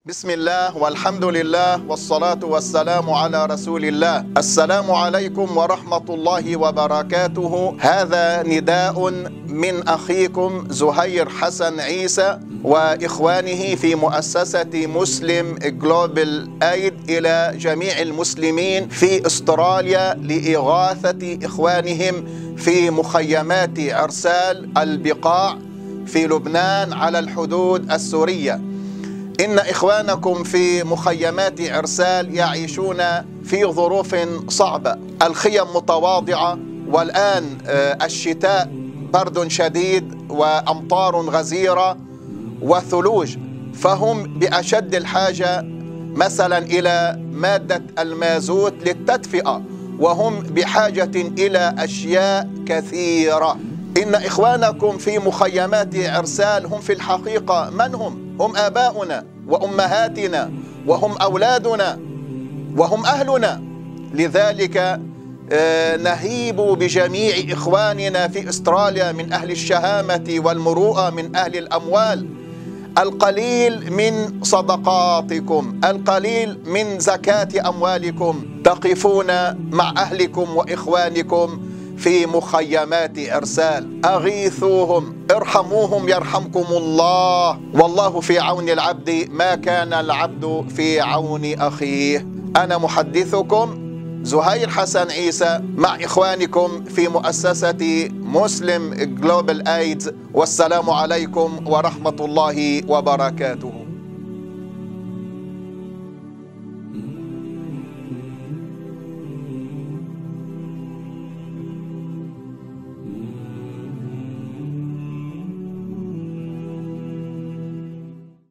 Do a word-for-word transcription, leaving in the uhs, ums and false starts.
بسم الله والحمد لله والصلاة والسلام على رسول الله. السلام عليكم ورحمة الله وبركاته. هذا نداء من أخيكم زهير حسن عيسى وإخوانه في مؤسسة مسلم جلوبال أيد إلى جميع المسلمين في أستراليا لإغاثة إخوانهم في مخيمات أرسال البقاع في لبنان على الحدود السورية. إن إخوانكم في مخيمات أرسال يعيشون في ظروف صعبة، الخيم متواضعة، والآن الشتاء برد شديد وأمطار غزيرة وثلوج، فهم بأشد الحاجة مثلا إلى مادة المازوت للتدفئة، وهم بحاجة إلى أشياء كثيرة. إن إخوانكم في مخيمات أرسال هم في الحقيقة من هم؟ هم آباؤنا وأمهاتنا وهم أولادنا وهم أهلنا. لذلك نهيب بجميع إخواننا في أستراليا من أهل الشهامة والمروءة، من أهل الأموال، القليل من صدقاتكم، القليل من زكاة أموالكم، تقفون مع أهلكم وإخوانكم في مخيمات أرسال. أغيثوهم، ارحموهم يرحمكم الله، والله في عون العبد ما كان العبد في عون أخيه. أنا محدثكم زهير حسن عيسى مع إخوانكم في مؤسسة مسلم جلوبال أيد، والسلام عليكم ورحمة الله وبركاته.